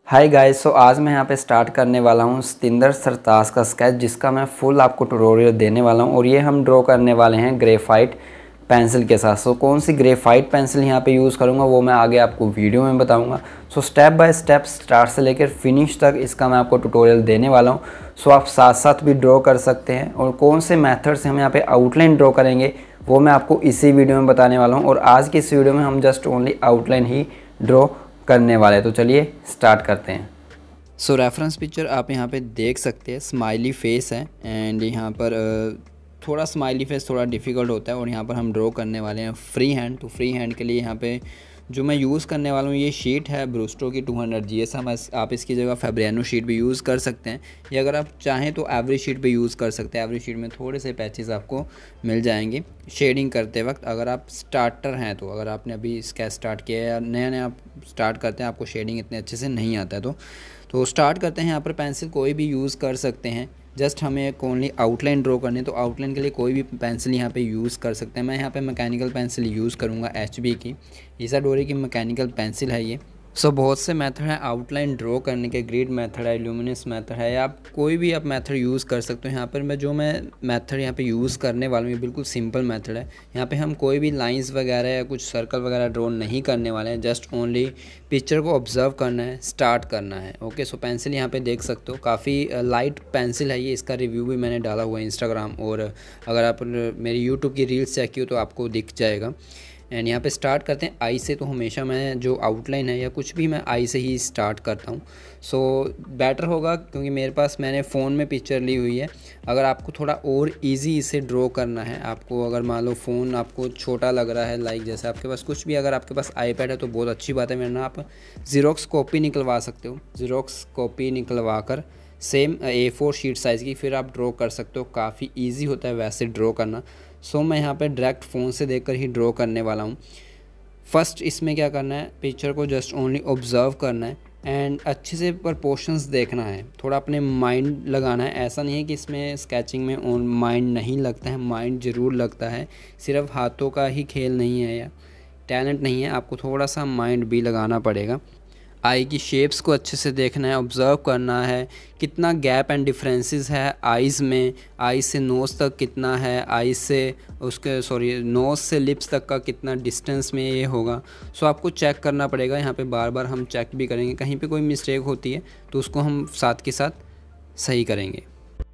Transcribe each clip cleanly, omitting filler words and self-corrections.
Hi guys, सो आज मैं यहाँ पे स्टार्ट करने वाला हूँ सतिंदर सरताज का स्केच, जिसका मैं फुल आपको ट्यूटोरियल देने वाला हूँ। और ये हम ड्रॉ करने वाले हैं ग्रेफाइट पेंसिल के साथ। सो कौन सी ग्रेफाइट पेंसिल यहाँ पे यूज़ करूँगा वो मैं आगे आपको वीडियो में बताऊँगा। So step by step start से लेकर फिनिश तक इसका मैं आपको ट्यूटोरियल देने वाला हूँ। सो आप साथ साथ भी ड्रॉ कर सकते हैं, और कौन से मेथड से हम यहाँ पे आउटलाइन ड्रॉ करेंगे वो मैं आपको इसी वीडियो में बताने वाला हूँ। और आज की इस वीडियो में हम जस्ट ओनली आउटलाइन ही ड्रॉ करने वाले हैं। तो चलिए स्टार्ट करते हैं। सो रेफरेंस पिक्चर आप यहाँ पे देख सकते हैं, स्माइली फेस है। एंड यहाँ पर थोड़ा स्माइली फेस थोड़ा डिफ़िकल्ट होता है। और यहाँ पर हम ड्रॉ करने वाले हैं फ्री हैंड। तो फ्री हैंड के लिए यहाँ पे जो मैं यूज़ करने वाला हूँ ये शीट है ब्रूस्टो की 200 GSM। आप इसकी जगह फैब्रियानो शीट भी यूज़ कर सकते हैं, या अगर आप चाहें तो एवरी शीट पे यूज़ कर सकते हैं। एवरी शीट में थोड़े से पैचेस आपको मिल जाएंगे शेडिंग करते वक्त। अगर आप स्टार्टर हैं तो, अगर आपने अभी स्केच स्टार्ट किया है या नया नया आप स्टार्ट करते हैं, आपको शेडिंग इतने अच्छे से नहीं आता है तो स्टार्ट करते हैं। यहाँ पर पेंसिल कोई भी यूज़ कर सकते हैं, जस्ट हमें एक ओनली आउटलाइन ड्रॉ करनी है। तो आउटलाइन के लिए कोई भी पेंसिल यहाँ पे यूज़ कर सकते हैं। मैं यहाँ पे मैकेनिकल पेंसिल यूज़ करूँगा HB की, इसाडोरी की मैकेनिकल पेंसिल है ये। सो बहुत से मेथड हैं आउटलाइन ड्रॉ करने के। ग्रिड मेथड है, ल्यूमिनस मेथड है, या आप कोई भी आप मेथड यूज़ कर सकते हो। यहाँ पर मैं मेथड यहाँ पे यूज़ करने वाला हूँ, ये बिल्कुल सिंपल मेथड है। यहाँ पे हम कोई भी लाइंस वगैरह या कुछ सर्कल वगैरह ड्रॉ नहीं करने वाले हैं, जस्ट ओनली पिक्चर को ऑब्जर्व करना है, स्टार्ट करना है। ओके, सो पेंसिल यहाँ पे देख सकते हो, काफ़ी लाइट पेंसिल है ये। इसका रिव्यू भी मैंने डाला हुआ है इंस्टाग्राम, और अगर आप मेरी यूट्यूब की रील्स चेक की हो तो आपको दिख जाएगा। एंड यहाँ पे स्टार्ट करते हैं आई से। तो हमेशा मैं जो आउटलाइन है या कुछ भी मैं आई से ही स्टार्ट करता हूँ। सो बेटर होगा, क्योंकि मेरे पास मैंने फ़ोन में पिक्चर ली हुई है। अगर आपको थोड़ा और इजी इसे ड्रॉ करना है, आपको अगर मान लो फ़ोन आपको छोटा लग रहा है, लाइक जैसे आपके पास कुछ भी, अगर आपके पास आईपैड है तो बहुत अच्छी बात है, वरना आप ज़ीरोक्स कॉपी निकलवा सकते हो। ज़ीरोक्स कॉपी निकलवा कर सेम A4 शीट साइज़ की फिर आप ड्रॉ कर सकते हो। काफ़ी ईजी होता है वैसे ड्रॉ करना। सो मैं यहाँ पे डायरेक्ट फ़ोन से देखकर ही ड्रॉ करने वाला हूँ। फर्स्ट इसमें क्या करना है, पिक्चर को जस्ट ओनली ऑब्ज़र्व करना है एंड अच्छे से प्रपोर्शंस देखना है, थोड़ा अपने माइंड लगाना है। ऐसा नहीं है कि इसमें स्केचिंग में माइंड नहीं लगता है, माइंड ज़रूर लगता है। सिर्फ हाथों का ही खेल नहीं है या टैलेंट नहीं है, आपको थोड़ा सा माइंड भी लगाना पड़ेगा। आई की शेप्स को अच्छे से देखना है, ऑब्ज़र्व करना है कितना गैप एंड डिफरेंसेस है आइज़ में। आइज़ से नोज़ तक कितना है, आइज़ से नोज़ से लिप्स तक का कितना डिस्टेंस में ये होगा। सो आपको चेक करना पड़ेगा। यहाँ पे बार बार हम चेक भी करेंगे, कहीं पे कोई मिस्टेक होती है तो उसको हम साथ के साथ सही करेंगे।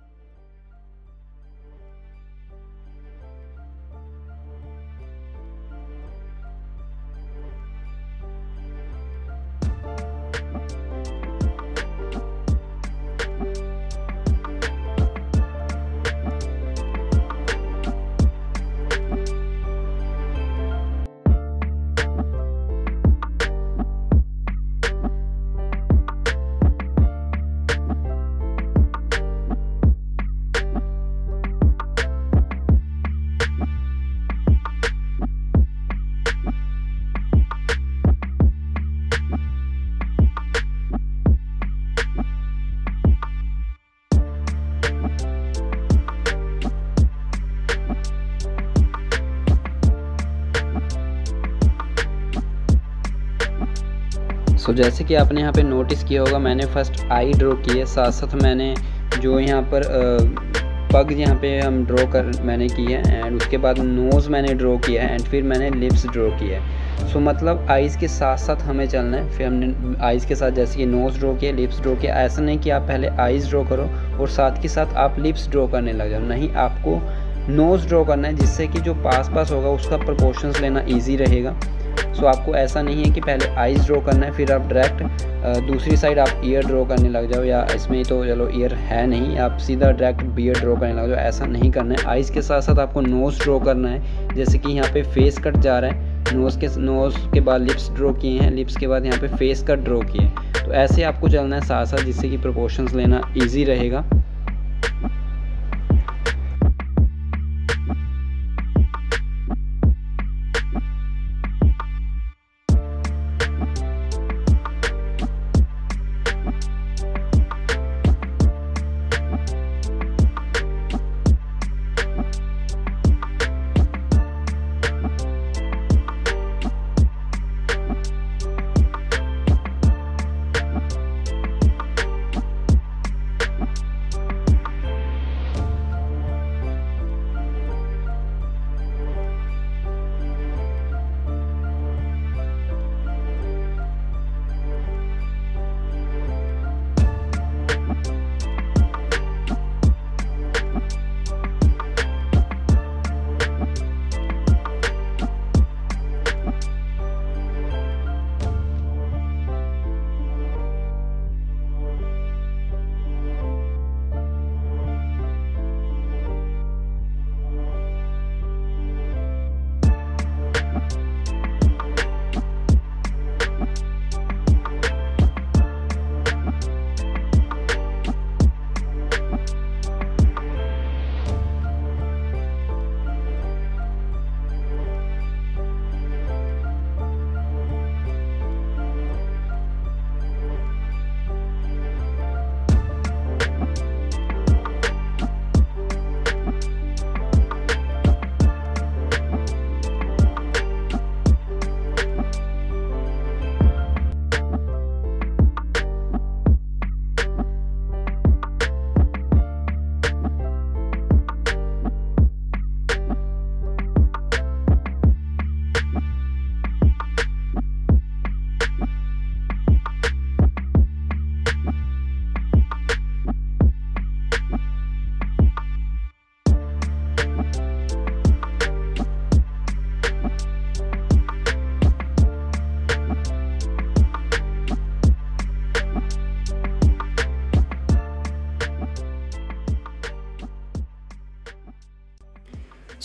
सो जैसे कि आपने यहाँ पे नोटिस किया होगा, मैंने फ़र्स्ट आई ड्रॉ की है, साथ साथ मैंने जो यहाँ पर पग यहाँ पे हम मैंने की है, एंड उसके बाद नोज़ मैंने ड्रॉ किया है, एंड फिर मैंने लिप्स ड्रॉ किया है। सो मतलब आइज़ के साथ साथ हमें चलना है। फिर हमने आइज़ के साथ जैसे कि नोज़ ड्रॉ किया, लिप्स ड्रॉ किया। ऐसा नहीं कि आप पहले आइज़ ड्रॉ करो और साथ के साथ आप लिप्स ड्रॉ करने लग जाओ, नहीं, आपको नोज़ ड्रॉ करना है, जिससे कि जो पास होगा उसका प्रपोर्शंस लेना ईजी रहेगा। सो आपको ऐसा नहीं है कि पहले आइज़ ड्रॉ करना है फिर आप डायरेक्ट दूसरी साइड आप ईयर ड्रॉ करने लग जाओ, या इसमें तो चलो ईयर है नहीं, आप सीधा डायरेक्ट बियर्ड ड्रॉ करने लग जाओ। ऐसा नहीं करना है। आइज़ के साथ साथ आपको नोज़ ड्रॉ करना है, जैसे कि यहाँ पे फेस कट जा रहा है, नोज़ के बाद लिप्स ड्रॉ किए हैं, लिप्स के बाद यहाँ पे फेस कट ड्रॉ किए हैं। तो ऐसे आपको चलना है साथ साथ, जिससे कि प्रोपोर्शंस लेना ईजी रहेगा।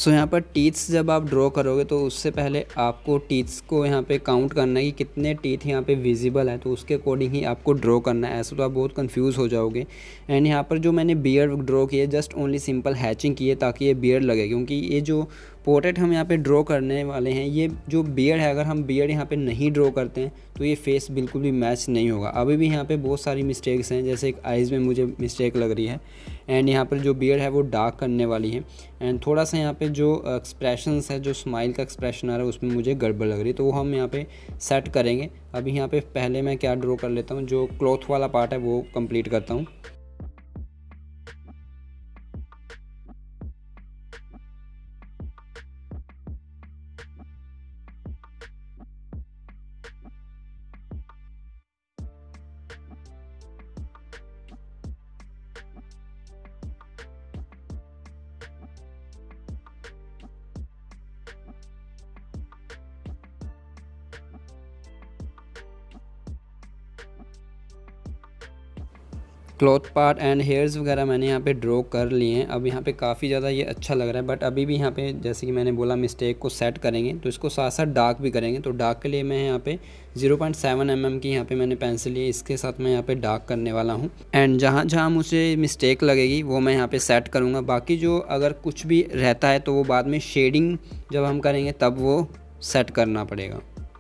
सो यहाँ पर टीथ्स जब आप ड्रॉ करोगे तो उससे पहले आपको टीथ्स को यहाँ पे काउंट करना है कि कितने टीथ यहाँ पे विजिबल है, तो उसके अकॉर्डिंग ही आपको ड्रॉ करना है। ऐसा तो आप बहुत कंफ्यूज हो जाओगे। एंड यहाँ पर जो मैंने बियर्ड ड्रॉ किया जस्ट ओनली सिंपल हैचिंग की है ताकि ये बियर्ड लगे, क्योंकि ये जो पोर्ट्रेट हम यहाँ पे ड्रॉ करने वाले हैं, ये जो बियर्ड है, अगर हम बियर्ड यहाँ पे नहीं ड्रॉ करते हैं तो ये फेस बिल्कुल भी मैच नहीं होगा। अभी भी यहाँ पे बहुत सारी मिस्टेक्स हैं, जैसे एक आइज़ में मुझे मिस्टेक लग रही है एंड यहाँ पर जो बियर्ड है वो डार्क करने वाली है एंड थोड़ा सा यहाँ पे जो एक्सप्रेशंस है, जो स्माइल का एक्सप्रेशन आ रहा है उसमें मुझे गड़बड़ लग रही है, तो वो हम यहाँ पे सेट करेंगे। अभी यहाँ पे पहले मैं क्या ड्रॉ कर लेता हूँ, जो क्लॉथ वाला पार्ट है वो कंप्लीट करता हूँ। क्लॉथ पार्ट एंड हेयर्स वगैरह मैंने यहाँ पे ड्रॉ कर लिए हैं। अब यहाँ पे काफ़ी ज़्यादा ये अच्छा लग रहा है, बट अभी भी यहाँ पे जैसे कि मैंने बोला मिस्टेक को सेट करेंगे तो इसको साथ साथ डार्क भी करेंगे। तो डार्क के लिए मैं यहाँ पे 0.7 mm की यहाँ पे मैंने पेंसिल ली, इसके साथ मैं यहाँ पे डार्क करने वाला हूँ एंड जहाँ जहाँ मुझे मिस्टेक लगेगी वो मैं यहाँ पे सेट करूँगा। बाकी जो अगर कुछ भी रहता है तो वो बाद में शेडिंग जब हम करेंगे तब वो सेट करना पड़ेगा।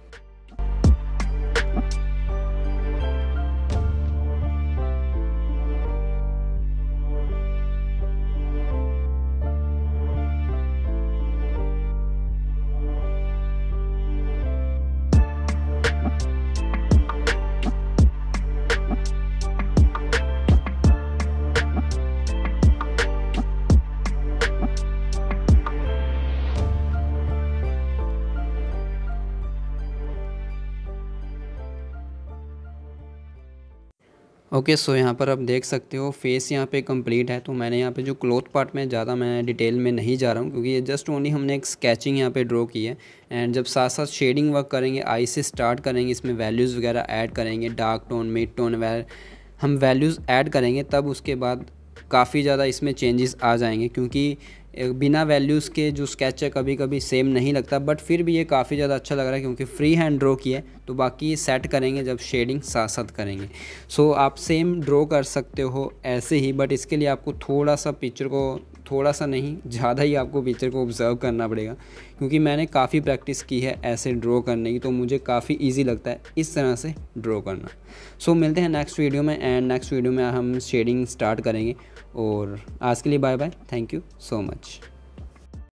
ओके सो यहाँ पर आप देख सकते हो फेस यहाँ पे कंप्लीट है। तो मैंने यहाँ पे जो क्लॉथ पार्ट में ज़्यादा मैं डिटेल में नहीं जा रहा हूँ, क्योंकि ये जस्ट ओनली हमने एक स्केचिंग यहाँ पे ड्रॉ की है एंड जब साथ साथ शेडिंग वर्क करेंगे, आई से स्टार्ट करेंगे, इसमें वैल्यूज़ वगैरह ऐड करेंगे, डार्क टोन, मिड टोन हम वैल्यूज़ ऐड करेंगे, तब उसके बाद काफ़ी ज़्यादा इसमें चेंजेस आ जाएंगे। क्योंकि बिना वैल्यूज़ के जो स्केच है कभी कभी सेम नहीं लगता, बट फिर भी ये काफ़ी ज़्यादा अच्छा लग रहा है क्योंकि फ्री हैंड ड्रॉ किया है। तो बाकी ये सेट करेंगे जब शेडिंग साथ साथ करेंगे। सो आप सेम ड्रॉ कर सकते हो ऐसे ही, बट इसके लिए आपको थोड़ा सा पिक्चर को, थोड़ा सा नहीं ज़्यादा ही आपको पिक्चर को ऑब्ज़र्व करना पड़ेगा, क्योंकि मैंने काफ़ी प्रैक्टिस की है ऐसे ड्रॉ करने की, तो मुझे काफ़ी ईजी लगता है इस तरह से ड्रॉ करना। सो मिलते हैं नेक्स्ट वीडियो में एंड नेक्स्ट वीडियो में हम शेडिंग स्टार्ट करेंगे। और आज के लिए bye bye, thank you so much.